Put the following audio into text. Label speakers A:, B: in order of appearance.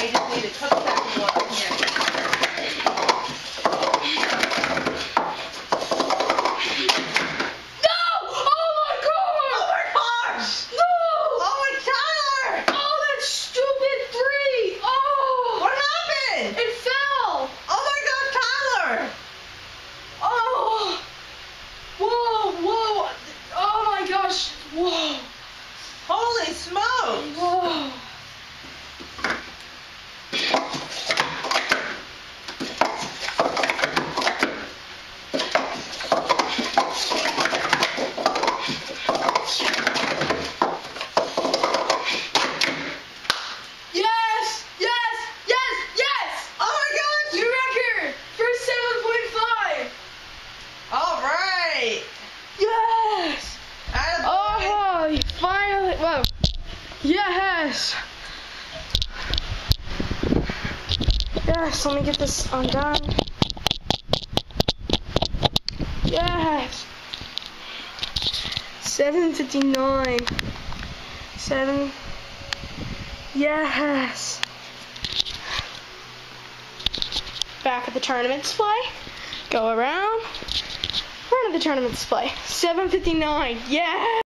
A: I just need a couple seconds while I'm here.
B: No! Oh my god!
A: Oh my gosh!
B: No!
A: Oh my Tyler!
B: Oh, that stupid 3! Oh!
A: What happened?
B: It fell!
A: Oh my gosh, Tyler!
B: Oh! Whoa, whoa! Oh my gosh! Whoa!
A: Holy smokes!
B: Whoa! Yes! Yes! Yes! Yes!
A: Oh my gosh!
B: New record for 7.5!
A: Alright!
B: Yes!
A: Attaboy.
B: Oh, you finally, whoa. Yes! Yes, let me get this undone. Yes! 7:59. 7. Yes! Back at the tournament display. Go around. Front of the tournament display. 7:59. Yes!